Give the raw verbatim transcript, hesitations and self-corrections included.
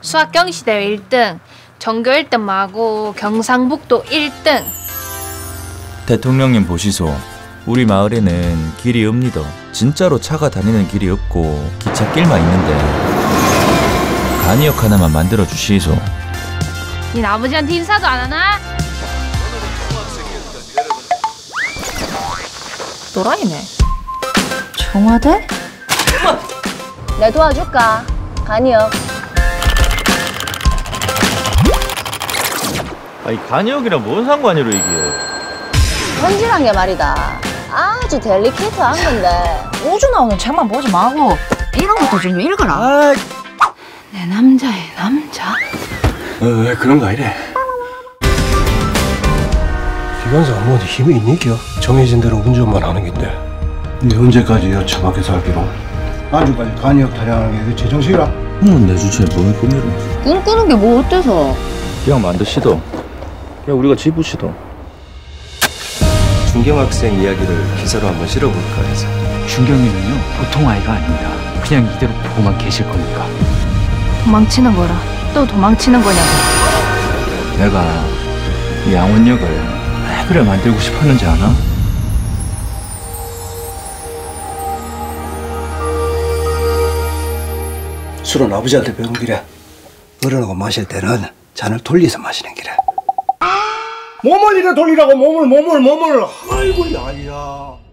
수학 경시대회 일 등, 전교 일 등 마고 경상북도 일 등. 대통령님 보시소. 우리 마을에는 길이 없니다. 진짜로 차가 다니는 길이 없고 기찻길만 있는데 간이역 하나만 만들어 주시소. 니 아버지한테 인사도 안 하나? 또라이네. 청와대? 내 도와줄까? 간이역. 아니 간이역이랑 뭔 상관이로 이게? 현질한 게 말이다. 아주 델리케이트한 건데. 우주 나오는 책만 보지 말고 이런 것도 좀 읽어라. 아... 내 남자의 남자? 어, 왜 그런 거 아니래? 기관사 뭐니 힘이 있니겨? 정해진 대로 운전만 하는 긴데. 네 언제까지 여차밖에 살기로? 아주까지 간이역 타령하는 게 제정신이라? 형은 내 주체에 뭘 꾸미러? 꿈꾸는 게 뭐 어때서? 그냥 만드시도. 그냥 우리가 지부시도. 준경학생 이야기를 기사로 한번 실어볼까 해서. 준경이는요 보통 아이가 아닙니다. 그냥 이대로 보고만 계실 거니까. 도망치는 거라. 또 도망치는 거냐고. 내가 이 양원역을 왜 그래 만들고 싶었는지 아나? 술은 아버지한테 배운 길에 어른하고 마실 때는 잔을 돌려서 마시는 길에. 몸을 이래 돌리라고 몸을 몸을 몸을. 아이고 야야.